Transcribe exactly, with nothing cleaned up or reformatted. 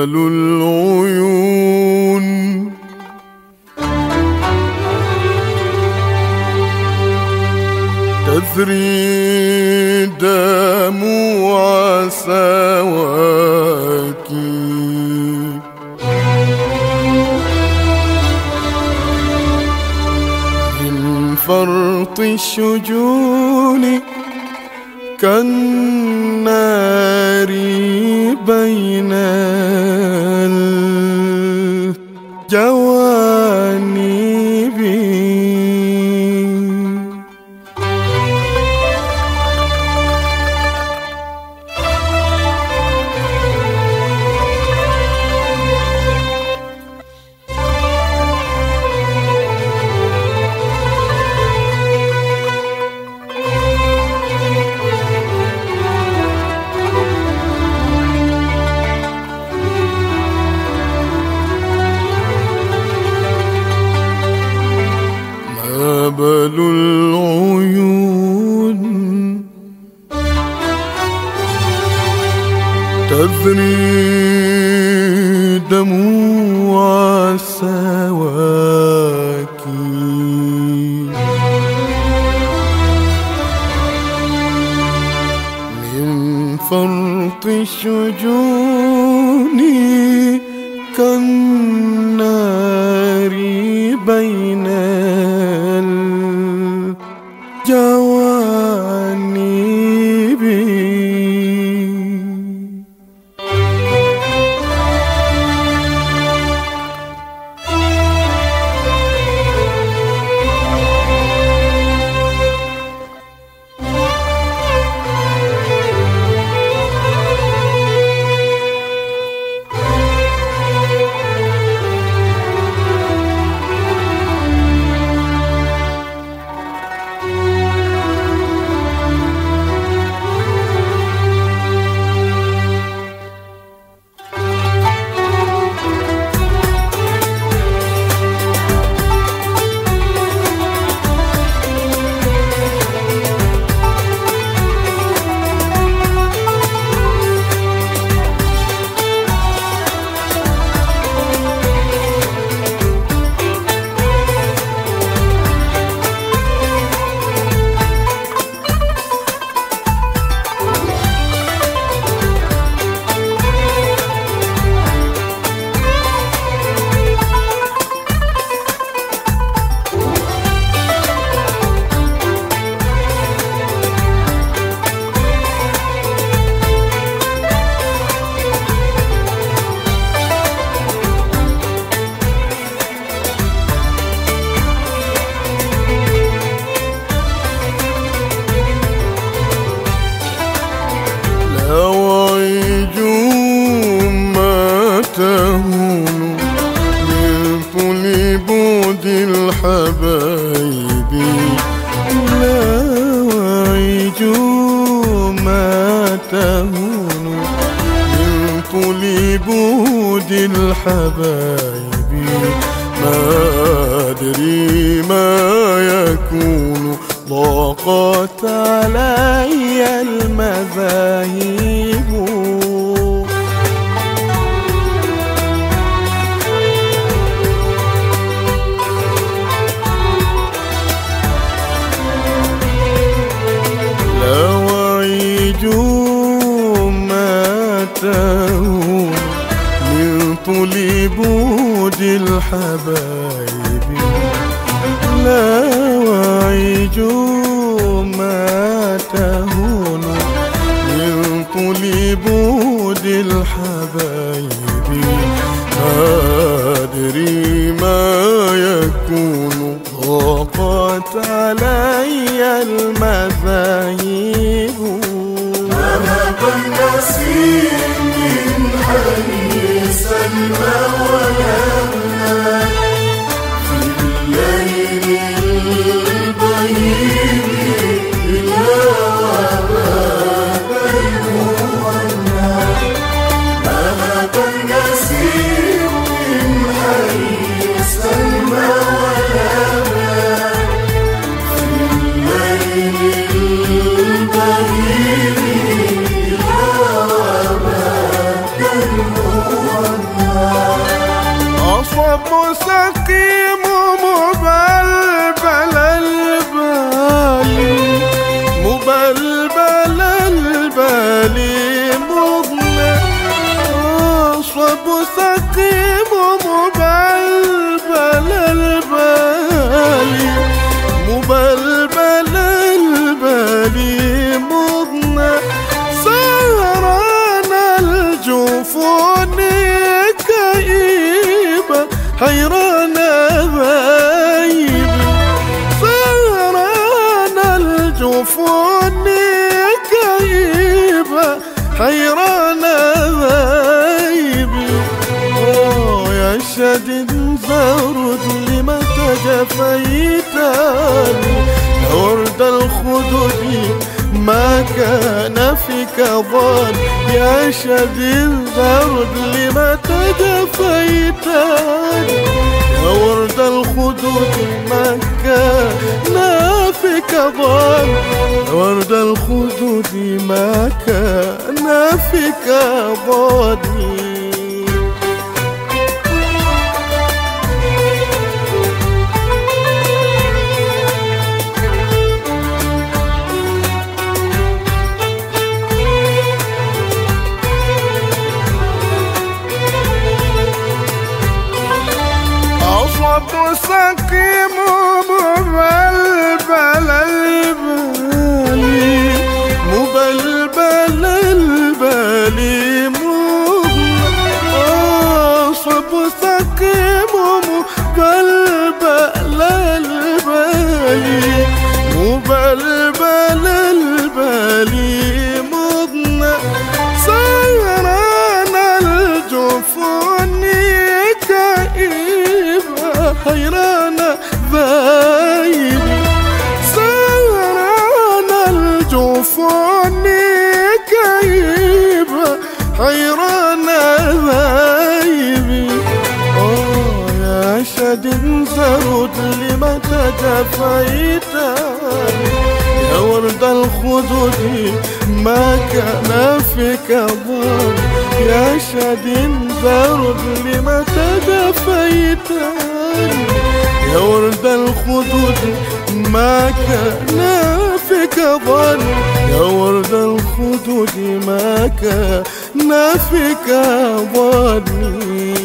مهبل العيون تذري دموع سواكي من فرط الشجون كالنار بين الجوانب. مهبل العيون تذري دموع سواكي من فرط الشجون كالنار بين الجوانب. لوعج ما تهون من طول بعد الحبايب. لوعج ما تهون من طول بعد الحبايب. ما أدري ما يكون ضاقت علي المذاهب. لوعج ما تهون من طول بعد الحبايب. لوعج ما تهون من طول بعد الحبايب. ما أدري ما يكون ضاقت علي المذاهب. ذهب النسيم من حي سلمى ولمنا في الليل البهيم إلا وباب المغنى. ذهب النسيم من حي سلمى ولمنا في الليل جفوني كئيبة حيرانة ذايبي. أوه يا شديد زرد لمتى جفيتني، ورد الخدود ما كان فيك ظن. يا شديد زرد لمتى جفيتني، ورد الخدود ما كان فيك ظن. ورد الخدود ما كان فيك ظن. أصب سقيم مبلبل البالي، مبلبل البالي أصب سقيم مبلبل البالي، مبلبل البالي مضنى سيران الجفون كئيبة حيرانة ذايبي. سيران الجفون كئيبة حيرانة ذايبي. أوه يا شديد زرد لمتى جفيتني، يا ورد الخدود ما كان فيك ظن. يا شديد زرد لمتى جفيتني، يا ورد الخدود ما كان فيك ظن. يا ورد الخدود ما كان فيك ظن.